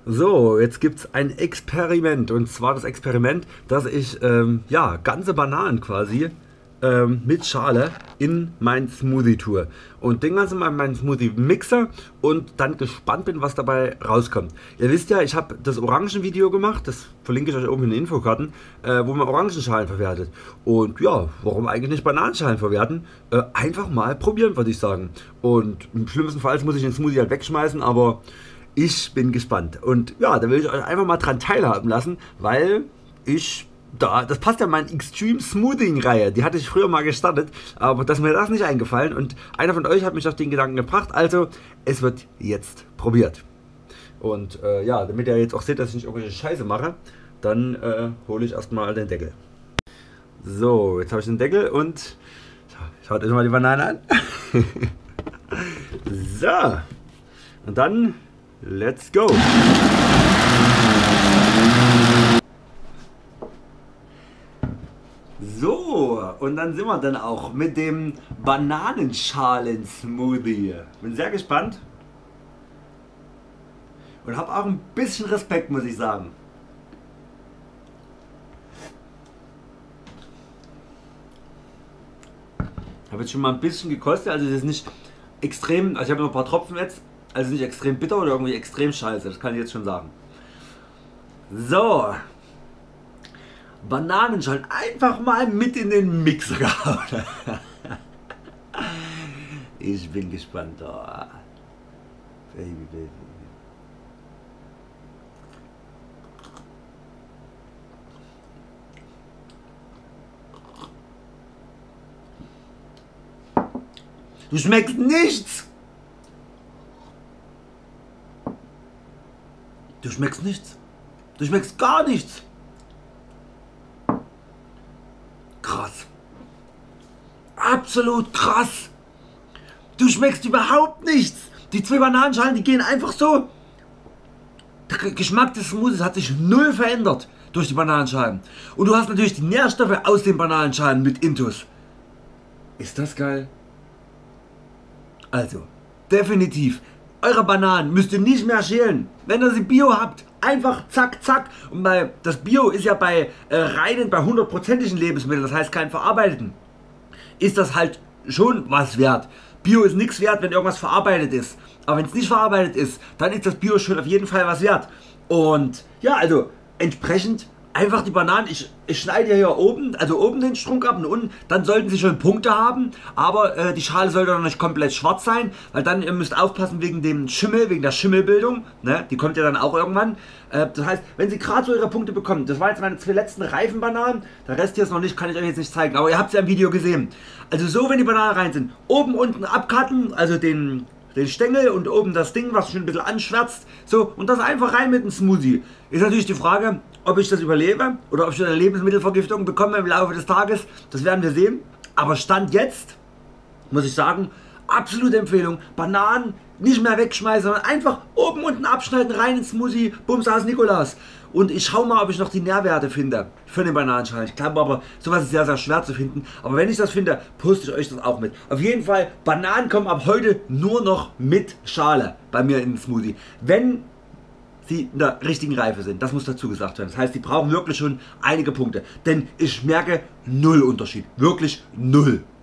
So, jetzt gibt es ein Experiment, und zwar das Experiment, dass ich ja, ganze Bananen quasi mit Schale in mein Smoothie tue und den ganzen mal in meinen Smoothie mixe und dann gespannt bin, was dabei rauskommt. Ihr wisst ja, ich habe das Orangenvideo gemacht, das verlinke ich euch oben in den Infokarten, wo man Orangenschalen verwertet. Und ja, warum eigentlich nicht Bananenschalen verwerten? Einfach mal probieren, würde ich sagen. Und im schlimmsten Fall muss ich den Smoothie halt wegschmeißen, aber ich bin gespannt. Und ja, da will ich euch einfach mal dran teilhaben lassen, weil das passt ja in meine Extreme Smoothing Reihe, die hatte ich früher mal gestartet, aber das ist mir das nicht eingefallen und einer von euch hat mich auf den Gedanken gebracht, also es wird jetzt probiert. Und ja, damit ihr jetzt auch seht, dass ich nicht irgendwelche Scheiße mache, dann hole ich erstmal den Deckel. So, jetzt habe ich den Deckel und schaut euch mal die Banane an. So, und dann let's go! So, und dann sind wir dann auch mit dem Bananenschalen-Smoothie. Bin sehr gespannt und habe auch ein bisschen Respekt, muss ich sagen. Habe jetzt schon mal ein bisschen gekostet, also es ist nicht extrem, also ich habe noch ein paar Tropfen jetzt, also nicht extrem bitter oder irgendwie extrem scheiße, das kann ich jetzt schon sagen. So, Bananenschalen einfach mal mit in den Mixer gehauen. Ich bin gespannt. Oh. Baby, baby. Du schmeckst nichts! Du schmeckst nichts. Du schmeckst gar nichts. Krass. Absolut krass. Du schmeckst überhaupt nichts. Die zwei Bananenschalen, die gehen einfach so. Der Geschmack des Smoothies hat sich null verändert durch die Bananenschalen. Und du hast natürlich die Nährstoffe aus den Bananenschalen mit Intus. Ist das geil? Also, definitiv. Eure Bananen müsst ihr nicht mehr schälen. Wenn ihr sie Bio habt, einfach zack, zack. Und das Bio ist ja bei reinen, bei 100%igen Lebensmitteln, das heißt kein verarbeiteten, ist das halt schon was wert. Bio ist nichts wert, wenn irgendwas verarbeitet ist. Aber wenn es nicht verarbeitet ist, dann ist das Bio schon auf jeden Fall was wert. Und ja, also entsprechend einfach die Bananen, ich schneide hier oben, also oben den Strunk ab und unten, dann sollten sie schon Punkte haben, aber die Schale sollte noch nicht komplett schwarz sein, weil dann ihr müsst aufpassen wegen dem Schimmel, wegen der Schimmelbildung, ne? Die kommt ja dann auch irgendwann. Das heißt, wenn sie gerade so ihre Punkte bekommen, das waren jetzt meine zwei letzten reifen Bananen, der Rest hier ist noch nicht, kann ich euch jetzt nicht zeigen, aber ihr habt es ja im Video gesehen. Also so, wenn die Bananen rein sind, oben unten abcutten, also den Stängel und oben das Ding, was schon ein bisschen anschwärzt, so, und das einfach rein mit dem Smoothie. Ist natürlich die Frage, ob ich das überlebe oder ob ich eine Lebensmittelvergiftung bekomme im Laufe des Tages. Das werden wir sehen. Aber Stand jetzt, muss ich sagen, absolute Empfehlung. Bananen nicht mehr wegschmeißen, sondern einfach oben unten abschneiden, rein ins Smoothie, Bums aus Nikolaus. Und ich schaue mal, ob ich noch die Nährwerte finde für den Bananenschalen. Ich glaube aber, sowas ist sehr, sehr schwer zu finden. Aber wenn ich das finde, poste ich euch das auch mit. Auf jeden Fall, Bananen kommen ab heute nur noch mit Schale bei mir in den Smoothie. Wenn sie in der richtigen Reife sind, das muss dazu gesagt werden. Das heißt, die brauchen wirklich schon einige Punkte. Denn ich merke null Unterschied. Wirklich null.